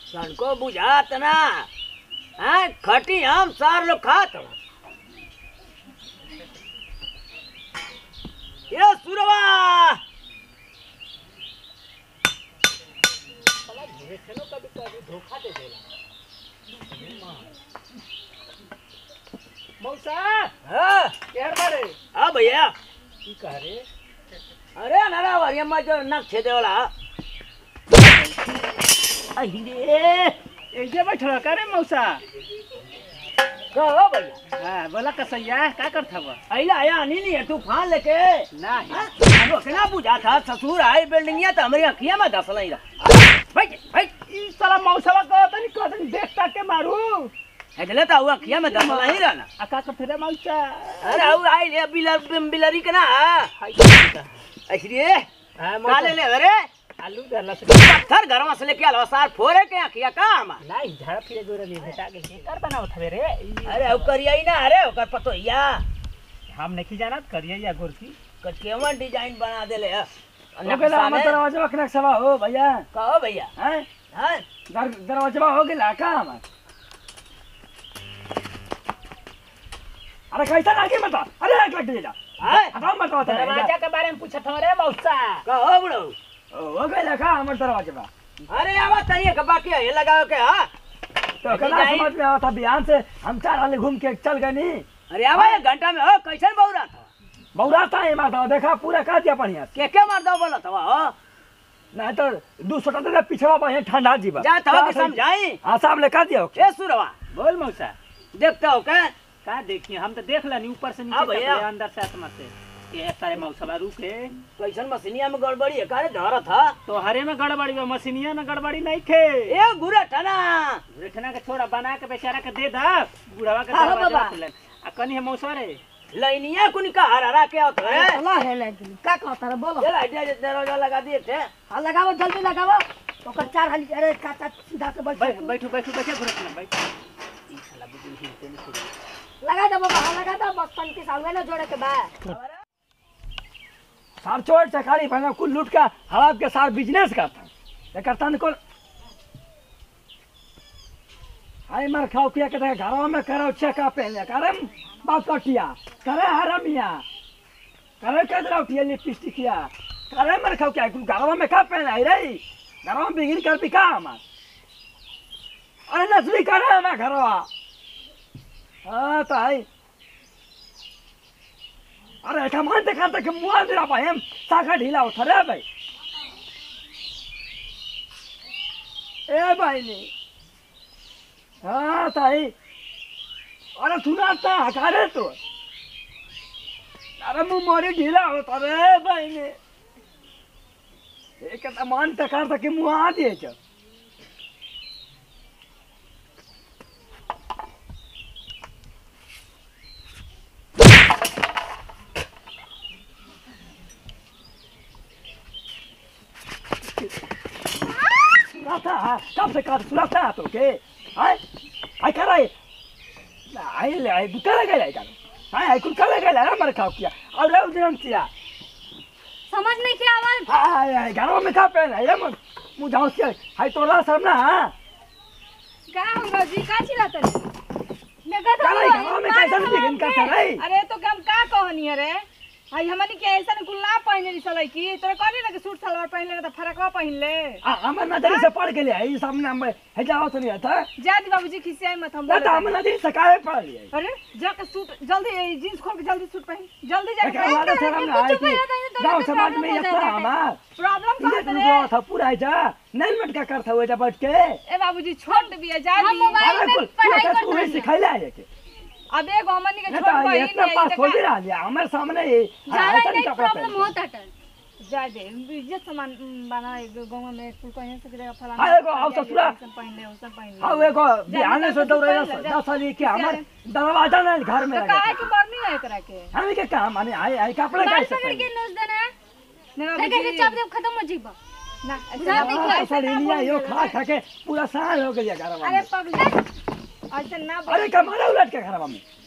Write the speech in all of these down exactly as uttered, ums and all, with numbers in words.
सन को बुझात ना हैं खटी हम सार लोग खात ये सुरवा साला भेसनो कभी कभी धोखा दे देला मौसा हां केहर बारे हां भैया की कह रे अरे नारा वारिया में जो नक छेदे वाला अरे एजे बैठल का रे मौसा कहो भैया हां बोला कसैया का करत हवा आइला आया नीली है तूफान लेके नहीं हमको कितना बुझा था ससुर आई बिल्डिंगिया तो हमारी अखियां में धस नहीं रहा भाई भाई ई साला मौसा का तनी कदन देख ताक के मारू हेदले तो हुआ अखियां में धस नहीं रहना आ का करत रे मौसा अरे वो आई ले बिलर बिलरी के ना ऐसरिए हां काले ले अरे आलू डाला से पत्थर घर से लेके आलो सार फोरे के अखिया का हम नहीं झाड़ा फिरे जोरे नहीं भेटा के कर बनावत हवे रे अरे ओ करिया ही ना अरे ओकर पतो या हम नहीं जानत करिए या गोरकी केवन डिजाइन बना देले हो गेला हमर दरवाजा रखना सवा हो भैया कहो भैया हैं हां दरवाजा हो गेला का हम अरे कैसा आगे मत अरे लग दे जा हां मत बता दरवाजा के बारे में पूछत हो रे मौसा कहो बड़ो हो गेला का हमर दरवाजा बा अरे आवा तनिए के बाकी है लगाओ के हां तो कला समझ में आवता बिहान से हम चार वाले घूम के चल गए नी अरे आवा एक घंटा में हो कैसन बौरा था बौरा था है माता देखा पूरा का दिया बढ़िया के के मार दो बोला था हो नहीं तो दो सौ टन पिछवा बढ़िया ठंडा जीवा जा तो के समझाई हां साहब ले का दिया ए सुरवा बोल मौसा देखता हो के का देखिए हम तो देख लानी ऊपर से नीचे तक अंदर से आत्मा से ये सारे मौसम रुके कैसन मशीनिया में गड़बड़ी है कारे धर था तो हरे में गड़बड़ी बा मशीनिया में गड़बड़ी नहीं थे ए गुरा ठना रेठना के छोड़ा बना के बेचारा के दे दा बुढ़ावा के दरवाजा खुले आ कनी है मौसा रे लाइनिया कुनी का हरारा के आवत है अल्लाह है लेकिन का कहता रे बोलो चल आइडिया दरवाजा लगा दिए थे हां लगाओ जल्दी लगाओ ओकर चार हाली अरे काटा सीधा से बैठ बैठो बैठो बैठो घुरत ना बैठ ई साला बुद्धि हिलते नहीं लगा दे बाबा लगा दे बचपन के साल में ना जोड़े के बा सार चोर चकारी बना कुल लूट का हड़प के साथ बिजनेस करता ये करता न को हाय मार खाओ किया कहता घरों में करो चेका पहले करम बात कटिया करे हरमिया करे कदरा उठिया लिपस्टिक किया करे मार खाओ क्या कुल घरों में का पहले आई रही घरों में बिगिन कर बिका हम अरे नसली करे हम घरवा हां तो आई अरे कमान देखा तक मुआ दिला भाई हम साखा ढीला उठा रे भाई ए भाई ने हाँ ताई अरे सुना था हकारे तो अरे मुँह मोरी ढीला होता रे भाई ने एक कमान तकार तक मुँह आ दिए चल था कब से काट सुना था तो के हाय हाय कर रहे हाय ले हाय कर गए हाय कर हाय हाय कुल कर गए ना मर खाओ किया और रे दिन किया समझ नहीं क्या आवाज हाय हाय घरों में का पहन है मन मुंह जाओ से हाय तोला सब ना हां का हो रोजी का चिल्लाते देखा था घरों में कैसे बिगिन का कर रही अरे तो हम का कहनी है रे हाय हमनी के ऐसा कुल ना पहने री सलाई की तोरे कहनी ना कि सूट सलवार पहन ले त फरकवा पहन ले आ हमर नजर से पड़ गेले है सामने हम है जाओ तो नहीं था जादी बाबूजी खिसियाई मत हम ना तो हम नजर से काहे पड़ लिए अरे जाके सूट जल्दी जींस खोल के जल्दी सूट पहन जल्दी जा क्या वाला सर हम आए थे गांव समाज में ये था हमार प्रॉब्लम ये का तो था पूरा जा नहीं मिनट का करता हुआ जा बैठ के ए बाबूजी छोड़ दिया जादी हम मोबाइल में पढ़ाई कर रहे हैं सिखाइला है के अब एक हमनी के नहीं छोड़ तो पाई इतना पास हो ही रहा है हमारे सामने ये ज्यादा नहीं प्रॉब्लम होता है जादे इज्जत सामान बना गांव में कुल कहीं से जगह फलाना हां एगो आओ ससुरा पहन ले उसे पहन ले हां एगो बिहान से दौड़े दस साल के हमर दरवाजा नहीं घर में लगा काहे के बरनी है एकरा के हम के काम माने आई आई कपड़ा बाल कैसे पकड़ के नोच देना ना देखा से चाप दे खत्म हो जीबा ना बुझा देखिए ऐसा लिया यो खा खा के पूरा साल हो गया घर अरे में पगले ऐसे ना अरे कमारा उलट के घर में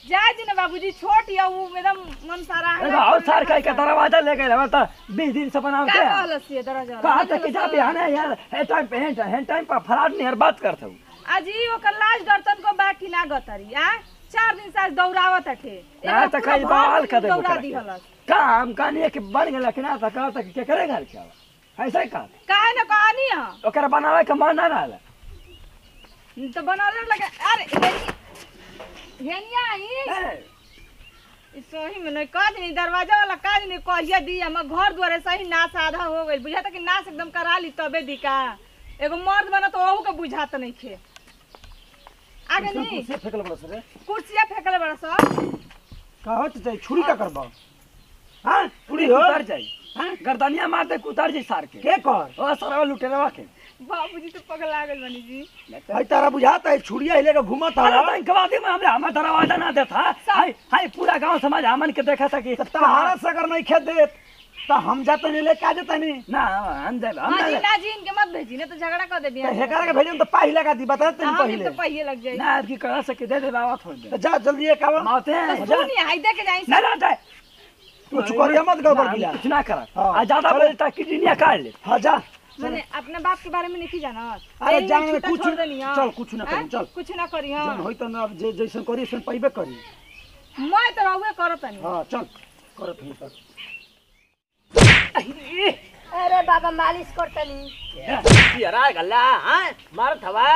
जाए दिन बाबूजी छोट या वो एकदम मन सारा है देखो और सार का दरवाजा ले गए हम तो बीस दिन से बनाते का हैं कहलस ये दरवाजा कहा था कि जा बिहान है यार है टाइम पे है टाइम पर फरार नहीं बात करता हूँ अजी ओकर लाज डरतन को बाकी ना गतरी आ चार दिन से दौड़ावत थे ना तो कई बाल कर दे दौड़ा दी हलस काम कहानी के बन गया कि ना तो कहा था कि क्या करेगा क्या ऐसा ही कहा काहे न कहानी है ओकरा बनावे के मन ना रहल तो बनाले लगे अरे हेनिया आई सही में नहीं काज नहीं दरवाजा वाला काज नहीं कहिया दी हम घर द्वारे सही नाश आधा हो गइल बुझाता कि नाश एकदम करा ली तबे दी का एगो मर्द बना तो ओहू के बुझात नहीं खे आगे नहीं कुर्सी फेंकल बड़ा सर कुर्सिया फेंकले बड़ा सा कहो तो चाहिए छुरी का करबा हां छुरी हो उतार जाई हां गर्दनिया मार दे उतार जाई सार के के कर ओ सरवा लुटेरवा के बाबूजी तो पगला गेल बनी जी भाई तारा बुझाता है छुरिया हिले के घुमत है ना इनकवादी में हमरे हमें दरवाजा ना देता हाय हाय पूरा गांव समाज हमन के देखा था कि तहारा सगर नहीं खेत दे तो हम जाते नहीं लेके आ जाते नहीं ना हम दे हम हां जी ना जी इनके मत भेजी ने तो झगड़ा कर दे बिया हेकरा के भेजन तो पाही लगा दी बता तनी पहले तो पहिले लग जाई ना की कह सके दे दे बाबा थोड़ दे जा जल्दी एक आवा माते हैं सुनी हाय दे के जाई ना ना जाए कुछ करिया मत गड़बड़ किला कुछ ना करा आ ज्यादा बोले ता किडनिया काट ले हां जा मैंने अपने बाप के बारे में नहीं जाना अरे जान कुछ चल कुछ ना करी चल कुछ ना करी हां होई त ना जे जैसन करी से पइबे करी मैं तो रहवे करत नहीं हां चल करत हूं त अरे बाबा मालिश करतनी यारा गल्ला हां मार थवा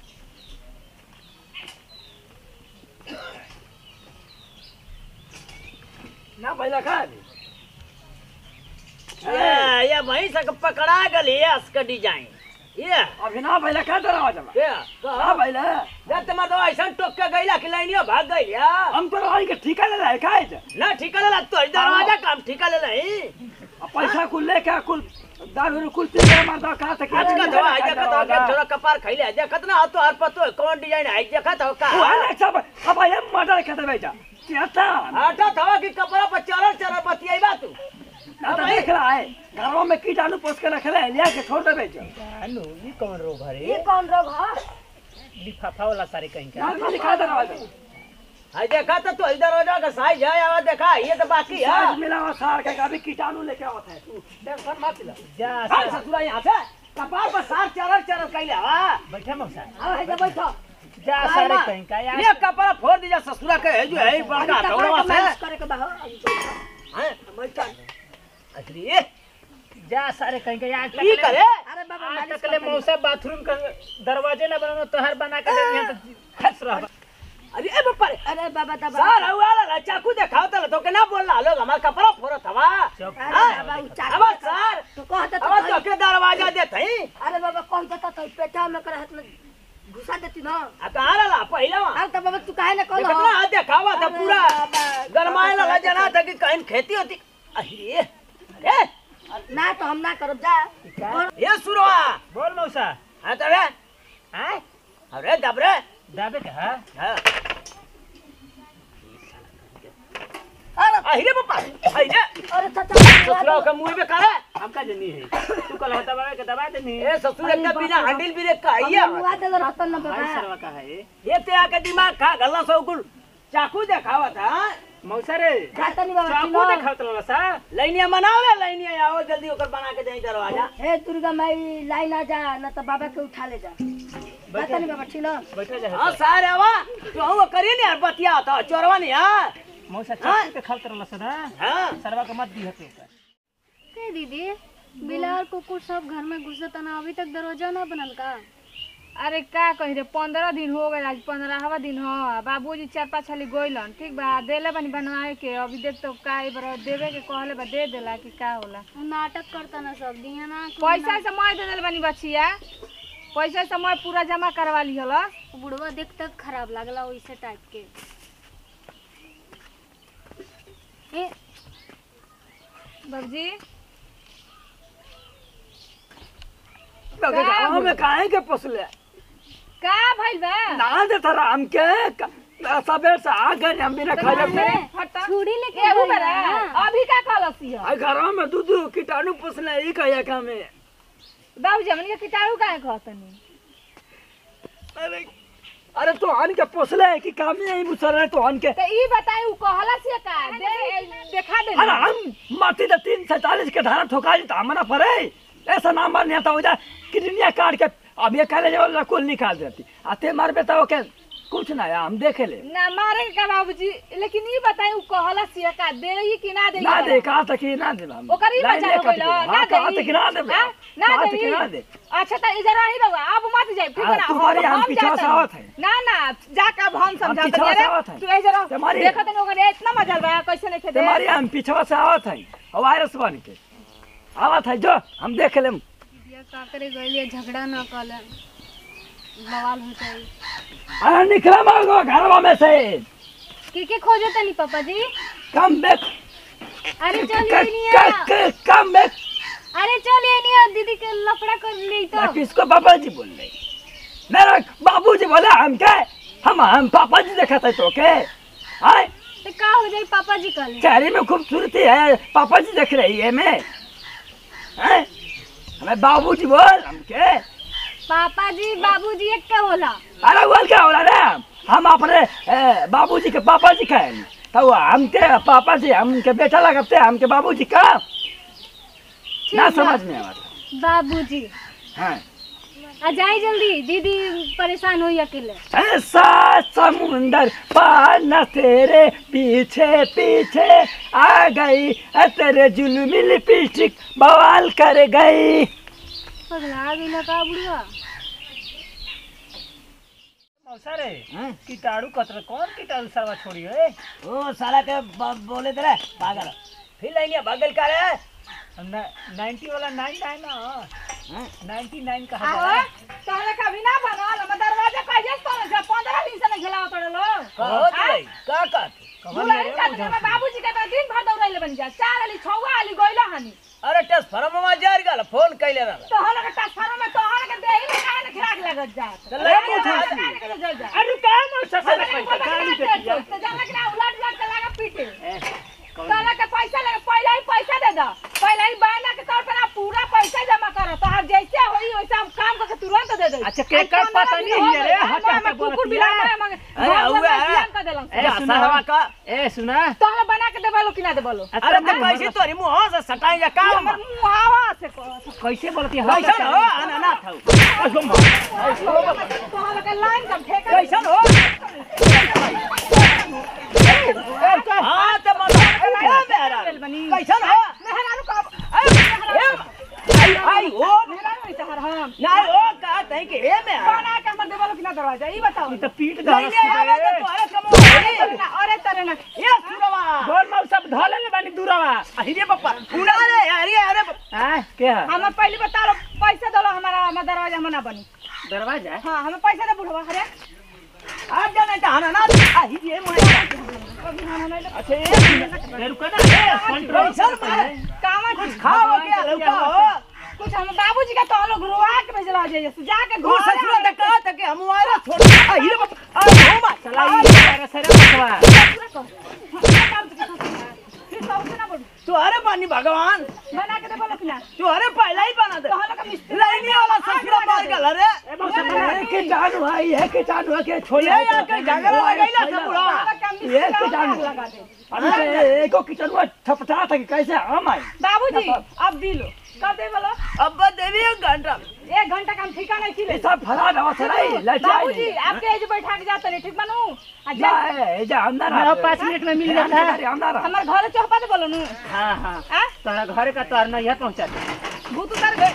ना पहला खा ये ये वहीं से पकड़ा गली इसका डिजाइन ये अभी ना पहला खा दरवाजा में ये हां पहला जब तुम तो ऐसा टोक के गईला कि लाइनियो भाग गई या हम तो रही के ठिका ले रहे खाए थे ना ठिका ले तो दरवाजा काम ठिका ले लई पैसा कुल लेके कुल दारू कुल पी के मरदा कहा था आज का दवा आज का दवा के छोरा कपार खइले देखत ना तो हर पतो कौन डिजाइन है देखत हो का वाला सब अब ये मर्डर के दे जा क्या था आटा थवा की कपड़ा पर चरल चरल बतियाई बा तू ना तो देख रहा है घरों में कीटाणु पोस के रख ले लिया के छोड़ दे बेचा अनु ये कौन रोग है ये कौन रोग है लिफाफा वाला सारे कहीं का ना दिखा दरवाजा हाय देखा तो तू दरवाजा का साइज है आवा देखा ये तो बाकी है साइज मिला हुआ सार के कभी कीटाणु लेके आवत है तू टेंशन मत ले जा ससुरा यहां से कपार पर सार चरल चरल कइले हवा बैठे मौसा आओ है जा बैठो जा सारे कहीं का यार ये कपड़ा फोड़ दीजा ससुरा के है जो है बड़का टोड़वा से मालिश करे के बा हैं बैठा अरे जा सारे कहीं का यार की करे अरे बाबा मालिश तकले मौसा बाथरूम का दरवाजे ना बनाना तो हर बना के यहां तो फंस रहा अरे ए बाप रे अरे बाबा दबा सार वाला चाकू दिखाओ तो तो के ना बोल रहा लोग हमारा कपड़ा फोड़त हवा अरे बाबा उ चाकू अब सर तो कहत अब तो के दरवाजा देते ही अरे बाबा कहत तो पेटा में कर हाथ में घुसा देती ना आ कहां रहा पहला अब तो बाबा तू काहे ना कहलो कितना हाथ दिखावा था पूरा गरमाए लगा जना था कि कहीं खेती होती अरे अरे ना तो हम ना करब जा ये सुरवा बोल मौसा हां तो रे हां अरे दबरे दाबे का हां हां अरे बापा अरे अरे चाचा ससुरा का मुंह में करे हमका जनी है तू कल होता बाबा के दबा देनी ए ससुर का बिना हैंडल भी रे काइया मुआ दे रहतन ना भाई बाबा सरवा का है ये ते आके दिमाग खा गल्ला सो कुल चाकू दिखावा था मौसा रे जाता नहीं बाबा चाकू दिखाओ तो सा लाइनिया मनावे लाइनिया आओ जल्दी ओकर बना के दे दरवाजा हे दुर्गा माई लाइन आ जा ना तो बाबा के उठा ले जा जाता नहीं बाबा ठीक ना बैठा जा हां सारे वा तो वो करी नहीं यार बतिया था चोरवा नहीं यार मौसा चाकू दिखाओ तो सा ना हां सरवा का मत दी हते के दीदी बिलार कुकुर सब घर में घुसत ना अभी तक दरवाजा ना बनल का अरे का कही रे पंद्रह दिन हो गए आज पंद्रहवा दिन हो बाबूजी चार पाँच हाली गोइलन ठीक बा देले बनी बनवाए के अभी देख तो का बार देवे के कहले बा दे देला कि का होला उ नाटक करता ना सब दिया ना पैसा समय दे देले बनी बचिया पैसा समय पूरा जमा करवा ली हला बुढ़वा देख तक खराब लागला वैसे टाइप के ए बाबूजी गांव में काहे के पोसले का भइल बा ना देता राम के सबेर से आ गए हम बिना खाए में हटा छुरी लेके एहू गइल बरा ना। अभी का कहलसी है आ घरों में दूध कीटाणु पोसले ई कहिया का में बाबूजी हमनी के कीटाणु काहे कहतनी अरे अरे तो हन के पोसले है कि काम नहीं मुसर है तो हन के। तो ई बताई उ कहला से का दे देखा दे। अरे हम माटी द तीन सौ चालीस के धारा ठोका जी हमरा पर है ऐसा नाम नहीं आता हो जा किडनिया काट के अब ये कहले जो कुल निकाल देती आते मार बेटा ओके कुछ ना हम देखे ले ना मारे का बाबूजी लेकिन ई बताई उ कहला से का दे ई कि ना दे। ना दे कहा तक ना दे हम ओकर ई बचा हो गइल ना दे कहा तक ना दे ना दे ना दे। अच्छा त इधर रही रहुआ अब मत जाए ठीक है ना तुम्हारी हम पीछे से आवत है ना ना जाके अब हम समझाते हैं रे तू इधर रह देखत न ओकर इतना मजा बा कैसे नहीं थे तुम्हारी हम पीछे से आवत है और वायरस बन के आवत है जो हम देख लेम ये का करे गइले झगड़ा न कले बवाल हो जाई। अरे निकला मांगो घरवा में से के के खोजो तनी पापा जी। कम बैक अरे चलिए निया कम बैक अरे चलिए निया दीदी के लफड़ा कर ली तो किसको पापा जी बोल रही मेरा बाबूजी बोला हम क्या हम हम पापा जी देखा था तो के आए तो का हो जाए पापा जी कल चेहरे में खूबसूरती है पापा जी देख रही है मैं हैं हमें बाबूजी बोल हम के पापा जी बाबूजी एक के होला। अरे बोल क्या होला रे हम अपने बाबूजी के पापा जी कहे तो हम के पापा जी हम के बेटा लगते हम के बाबूजी का ना समझ में आता बाबूजी। हाँ आ जाए जल्दी दीदी परेशान हुई अकेले। ऐसा समुंदर पार न तेरे पीछे पीछे आ गई तेरे जुल्मी लिपस्टिक बवाल कर गई। पगला गइला का बुढ़वा मौसा रे कीटाणु कतर कौन कीटाणु सरवा छोड़ी है ओ साला के बोले तेरे पागल फिर लाइनिया भागल का रे नाइन्टी वाला नाइन नाइन ना नाइन्टी नाइन का आहो तोहले कभी ना बनल हम दरवाजा कहिए तो जब पंद्रह दिन से नहीं खेलाव तोड़ लो कहो तो भाई का का बुलाई का तो बाबूजी के तो दिन भर दौड़ाइले बन जा चार आली छौवा आली गइला हनी। अरे ट्रांसफार्मर में जार गल फोन कइले रहल तोहले के ट्रांसफार्मर में तोहले के देही में काहे न खिराक लगत जा चल ले पूछा अरे का मौसा से पैसा गाली के दिया तो जाना कि ना उलट उलट के लगा पीटे तोहले के पैसा लगे पहले ही पैसा दे दो पहले ही बहाना के तौर पर ना पूरा पैसा जमा करो तो हर जैसे होई वैसे हम काम करके तुरंत दे दे। अच्छा के का पता नहीं है रे हट हट बोल कुकुर बिला मारे अरे हुआ है कर देलन ए सुना का ए सुना तोहले बना के देबलो कि ना देबलो। अरे तो कैसे तोरी मुंह से सटाई जा का हमर मुंह हवा से कैसे बोलती है कैसन हो अनानाथ हो तोहले के लाइन कम ठेका कैसन हो हां तो कैसन हो मेहरारू का आई आई ओ मेहरारू ऐसे हर हम ना ओ का तई के ए में बना के हमर देबलो कि ना दरवाजा ई बताओ। तो पीट नहीं दे आवे तो तोरे कमो अरे तरे ना ये सुरवा बोल मौसा धले ले बानी दूरवा अरे बापा उड़ा रे अरे अरे हां के है हमर पहले बता लो पैसा दलो हमारा हमर दरवाजा हम ना बनी। दरवाजा हां हमें पैसा दे बुढ़वा अरे आज जाना था ना ना आ ही ये मोए अभी हम नहीं अच्छा ए रुका ना ए कंट्रोल कैसन मारे कामा कुछ खाओ क्या लौका हो कुछ हम बाबूजी का तो लोग रोआ के भेजला जाइए जाके तू ससुरा तक कहा था कि हम वाला छोड़ आ ही बापा आ हो मा चला ये सरे मतवा तू अरे पानी भगवान बना के दे बोलो कि ना तू अरे पहला ही बना दे तोहला का मिस्त्री लाइनी वाला ससुरा मार गल रे ए के जान भाई है के जान के छोड़ ये या के झगड़ा लगाइला सब बुढ़ा ये के जान लगा दे। अरे एको किचन में थपथड़ा था कि कैसे हम आए बाबूजी अब दिलो कब दे बोलो अब देवी एक घंटा एक घंटा काम ठिका नहीं खिले। ये सब फरा दवा सराई लचाई बाबूजी आपके एज बैठा के जाते नहीं ठीक बनू आ जा जा ए जा अंदर मेरा पाँच मिनट में मिल जाता है अंदर हमर घर चौपा दे बोलो नु हां हां आ तोरा घर का तोर नहीं है पहुंचा दे भूत उतर गए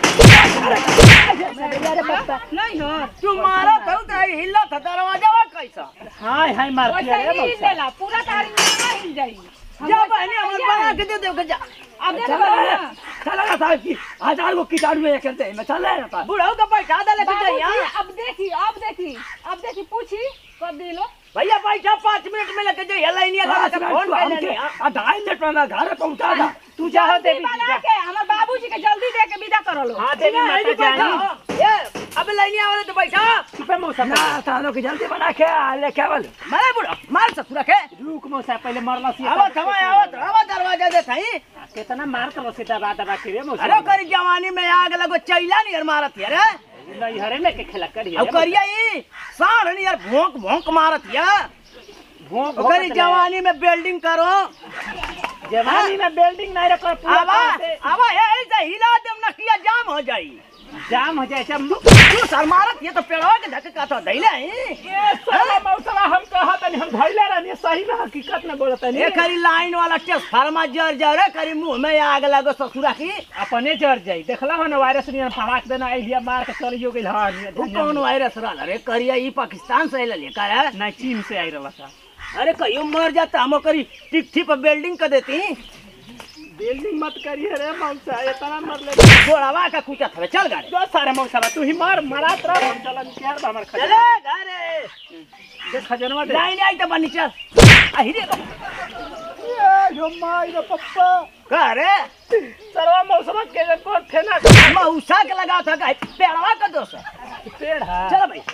नहीं हो तू मारा तो तेरी हिल्ला था दरवाजा वा कैसा हां हां मारती है वैसे रे ही मौसा लेला पूरा तारी में हिल जाई जा बहनी हमर बना के दे दे जा अब देख चला लो ना चला था कि हजार वो कीटाणु में करते हैं मैं चल रहा था बुढ़ाऊ का पैसा दे लेके बाबूजी, जाइए अब देखी अब देखी अब देखी पूछी कब दिलो भैया पैसा पाँच मिनट में लेके जाइए लाइनिया का से फोन कर लेनी ढाई मिनट में मैं घर पहुंचा था तू जा हो जल्दी देवी बना के हमर बाबूजी के जल्दी दे के विदा कर लो। हां देवी माता जानी ये अब लाइनिया वाले तो पैसा पे मौसा ना तानो की जल्दी बना के ले केवल मारे बुढ़ा मार ससुरा के रुक मौसा पहले मरला सी आवत हवा आवत हवा दरवाजा दे थई कितना मार कर से दबा दबा के रे मौसा अरे करी जवानी में आग लगो चैला नहीं मारत है रे नहीं हरे में के खेला करिए अब करिया ई साढ़ नहीं यार भोंक भोंक मारत या भोंक ओकरी जवानी में बिल्डिंग करो जवानी में बिल्डिंग नहीं रखो आवा आवा ऐसे हिला देम नकिया जाम हो जाई जाम हो जाए सब तू सर मारत ये तो पेड़वा के धक्का तो दैले हैं ये साला मौसला हम कहा तनी हम धइले रहनी सही में हकीकत में बोलत नहीं ए करी लाइन वाला टेस्ट फार्मा जर जर करी मुंह में आग लगो ससुरा की अपने जर जाई देखला हो ना वायरस नियन फड़ाक देना आइडिया मार के चल जो गेल हां वो कौन वायरस रहल रे करिया ई पाकिस्तान से आइल लेकर है नहीं चीन से आई रहला सा अरे कहियो मर जाता हम करी टिकठी पर बिल्डिंग कर देती बिल्डिंग मत करिए रे मौसा इतना मर ले गोड़ावा का कुचा था चल गाड़ी जो सारे मौसा तू ही मार मरात रह हम चलन प्यार बा हमर खजा चले घरे दे खजनवा दे नहीं नहीं तो बनी चल आही रे ए जो माई रे पप्पा का रे सरवा मौसम के जन को ठेना मौसा के लगा था का पेड़वा का दोष पेड़ है चल भाई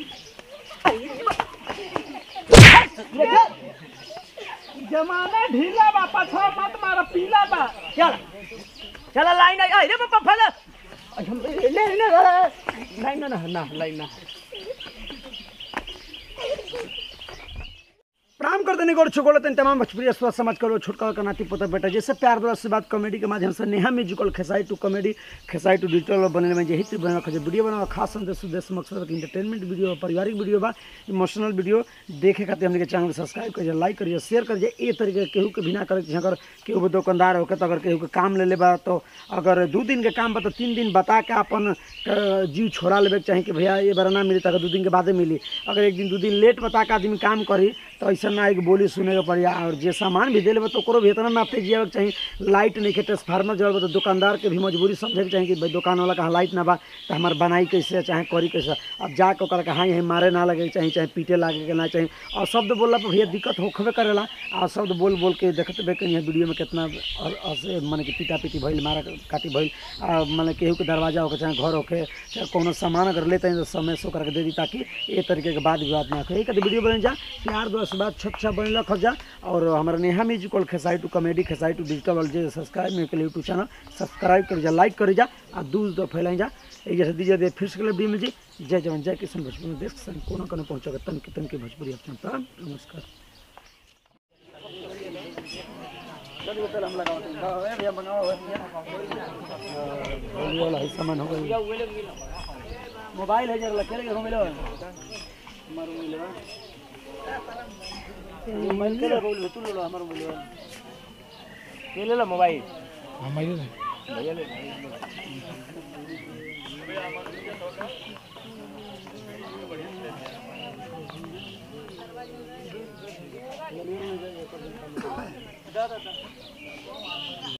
जमाना ढीला बा पछवा मत मार पीला बा चल चल लाइन आई रे पापा फल ले ले नहीं ना ना ना लाइन ना प्रणाम कर देने गोड़ छुकोलते तमाम भोजपुरी स्वास्थ्य समाज करो छुटकारा का नाती पोता बेटा जैसे प्यार द्वारा से बात कॉमेडी के माध्यम से Neha musical Khesai two comedy Khesai two digital बने में यही बना रखा वीडियो बना खास संदेश उद्देश्य मकसद इंटरटेनमेंट वीडियो पारिवारिक वीडियो बा इमोशनल वीडियो देखे खातिर हमने के चैनल सब्सक्राइब करिए लाइक करिए शेयर करिए ए तरीके केहू के बिना करे अगर केहू दुकानदार होकर तो अगर केहू के काम ले लेबा तो अगर दू दिन के काम बा तो तीन दिन बता के अपन जीव छोड़ा लेवे चाहे कि भैया ये बार ना मिली तो दू दिन के बाद मिली अगर एक दिन दू दिन लेट बता के आदमी काम करी तो ऐसा ना एक बोली सुने के पड़ी और जे सामान भी दे लेबे तो ओकरो भी इतना ना तेज जाए के चाहिए लाइट नहीं के ट्रांसफार्मर जब तो दुकानदार के भी मजबूरी समझे के चाहिए कि भाई दुकान वाला का लाइट ना बा तो हमार बनाई कैसे चाहे करी कैसे अब जाके ओकरा के हाँ यहीं मारे ना लगे चाहिए चाहे पीटे लागे के ना चाहिए और शब्द बोलला पर भैया दिक्कत होखबे करेला और शब्द बोल बोल के देखते बे कहीं वीडियो में कितना माने कि पीटा पीटी भइल मारा काटी भइल माने केहू के दरवाजा होके चाहे घर होके चाहे कोनो सामान अगर लेते हैं तो समय से ओकरा के दे दी ताकि ये तरीके के बात विवाद ना करे कभी वीडियो बन जा प्यार दोस्त बात छच्छा बन रख जा और हमारा Neha musical Khesai two comedy Khesai two digital वाले जे सब्सक्राइब में के लिए यूट्यूब चैनल सब्सक्राइब कर जा लाइक कर जा और दूर दूर फैलाई जा एक जैसे दीजिए दे फिर से वीडियो मिल जी जय जवान जय किसान भोजपुरी देश सन कोना कोना पहुंचेगा तन के तन के भोजपुरी आप प्रणाम नमस्कार चलिए चल हम लगाओ ए भैया मंगाओ बोलिए वाला सामान हो गया मोबाइल है जरा लगे हो मिलो मारो मिलो मोबाइल के बोल तू लो हमारा मोबाइल के ले लो मोबाइल हां मैं ले भैया ले दादा